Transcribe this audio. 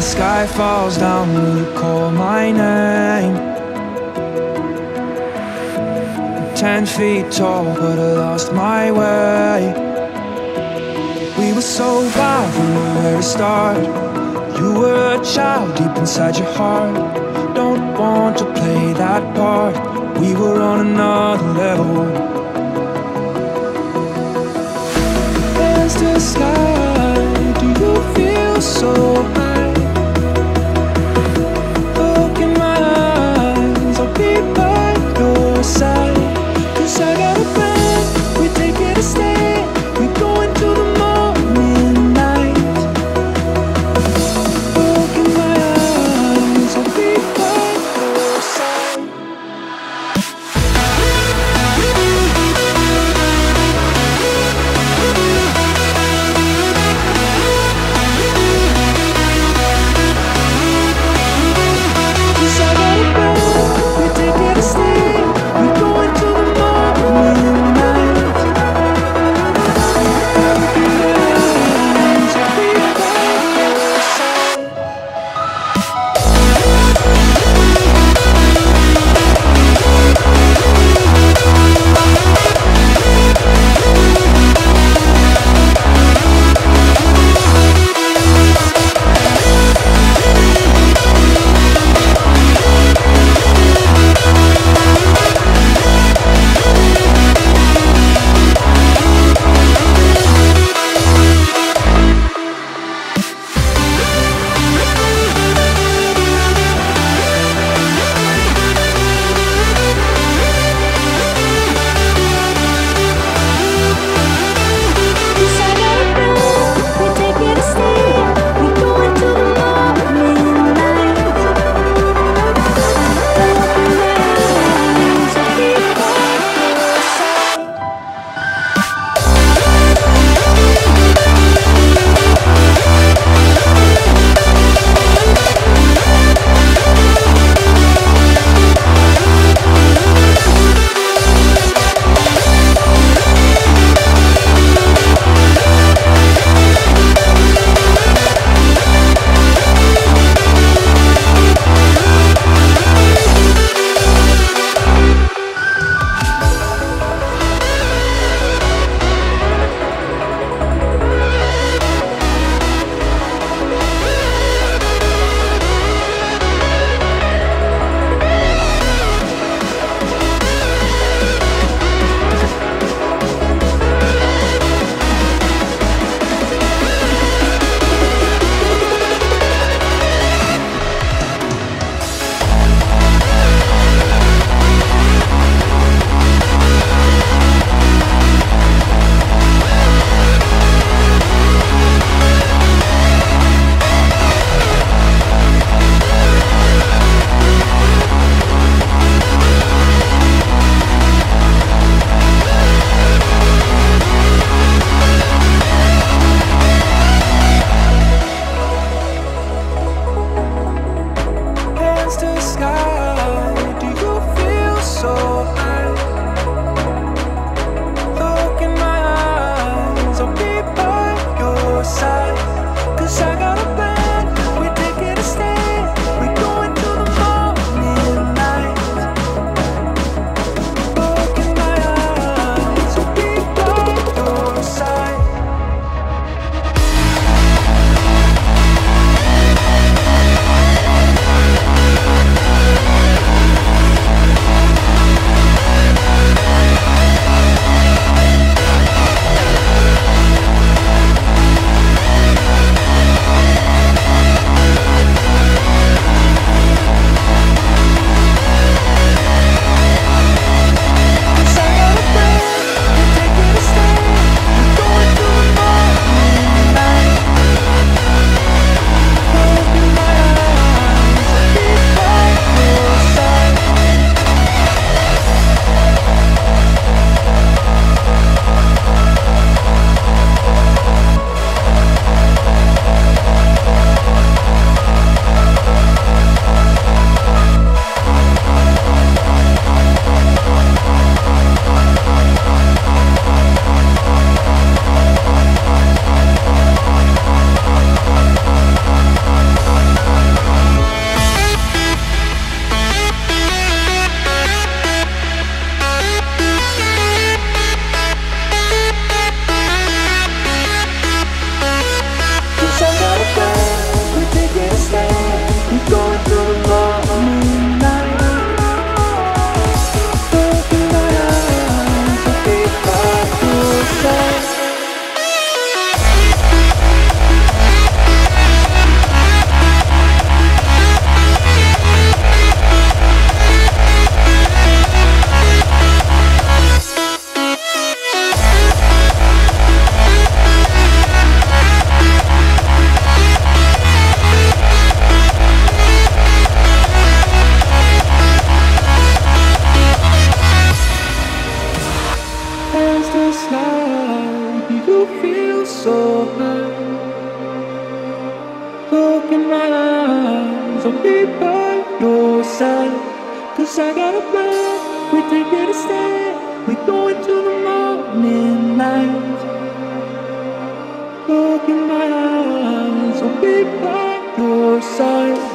the sky falls down, will you call my name? 10 feet tall, but I lost my way. We were so wild from the very start. You were a child deep inside your heart. Don't want to play that part. We were on another level. Hands to the sky, do you feel so high? Look in my eyes, I'll be by your side. 'Cause I got a plan, we're taking a stand. We're going to the morning light. Look in my eyes, I'll be by your side. Look in my eyes, I'll be by your side. 'Cause I got a plan, we take it a stand. We go into the morning light. Look in my eyes, I'll be by your side.